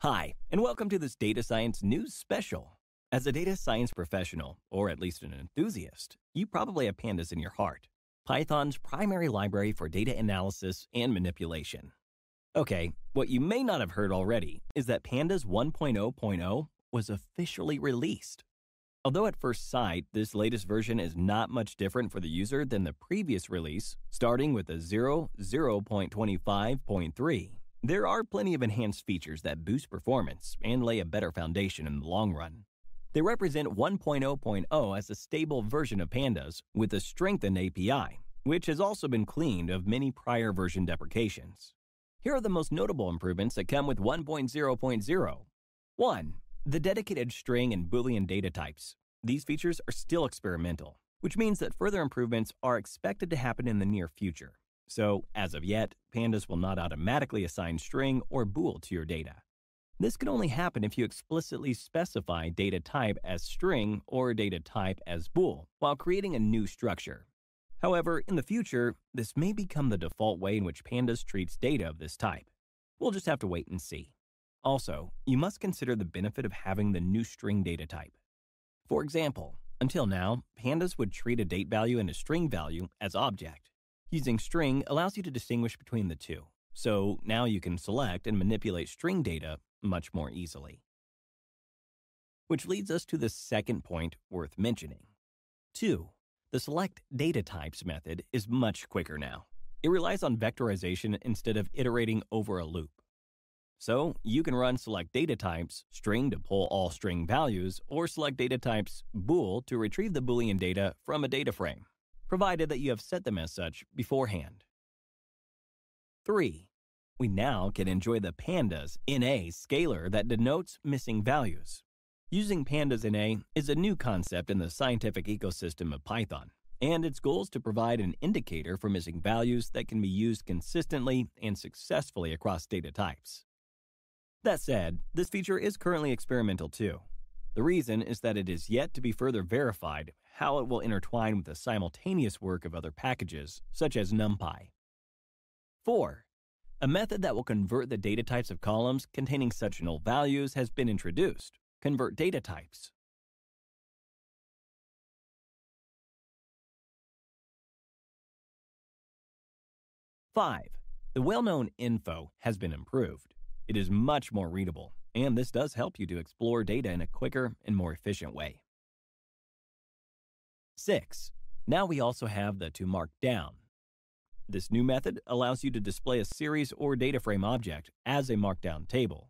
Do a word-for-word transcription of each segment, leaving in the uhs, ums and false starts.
Hi, and welcome to this Data Science News Special. As a data science professional, or at least an enthusiast, you probably have Pandas in your heart, Python's primary library for data analysis and manipulation. Okay, what you may not have heard already is that Pandas one point oh point oh was officially released. Although at first sight, this latest version is not much different for the user than the previous release, starting with the zero point zero point twenty-five point three. There are plenty of enhanced features that boost performance and lay a better foundation in the long run. They represent one point oh point oh as a stable version of Pandas with a strengthened A P I, which has also been cleaned of many prior version deprecations. Here are the most notable improvements that come with one point oh point oh. one. The dedicated string and Boolean data types. These features are still experimental, which means that further improvements are expected to happen in the near future. So, as of yet, Pandas will not automatically assign string or bool to your data. This can only happen if you explicitly specify data type as string or data type as bool while creating a new structure. However, in the future, this may become the default way in which Pandas treats data of this type. We'll just have to wait and see. Also, you must consider the benefit of having the new string data type. For example, until now, Pandas would treat a date value and a string value as object. Using string allows you to distinguish between the two, so now you can select and manipulate string data much more easily. Which leads us to the second point worth mentioning. two. The select data types method is much quicker now. It relies on vectorization instead of iterating over a loop. So you can run select data types, string to pull all string values, or select data types, bool to retrieve the Boolean data from a data frame, provided that you have set them as such beforehand. three. We now can enjoy the Pandas N A scalar that denotes missing values. Using Pandas N A is a new concept in the scientific ecosystem of Python, and its goal is to provide an indicator for missing values that can be used consistently and successfully across data types. That said, this feature is currently experimental too. The reason is that it is yet to be further verified how it will intertwine with the simultaneous work of other packages, such as NumPy. four. A method that will convert the data types of columns containing such null values has been introduced: convert data types. five. The well-known info has been improved. It is much more readable, and this does help you to explore data in a quicker and more efficient way. six. Now we also have the to Markdown. This new method allows you to display a series or data frame object as a Markdown table.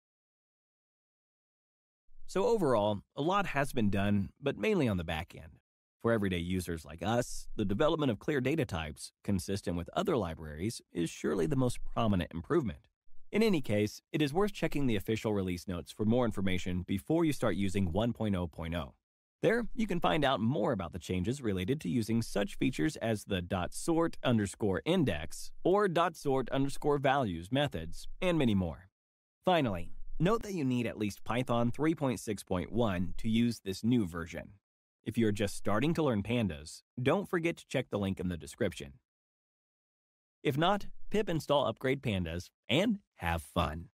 So overall, a lot has been done, but mainly on the back end. For everyday users like us, the development of clear data types, consistent with other libraries, is surely the most prominent improvement. In any case, it is worth checking the official release notes for more information before you start using one point oh point oh. There, you can find out more about the changes related to using such features as the .sort underscore index or .sort underscore values methods, and many more. Finally, note that you need at least Python three point six point one to use this new version. If you're just starting to learn Pandas, don't forget to check the link in the description. If not, pip install upgrade Pandas and have fun.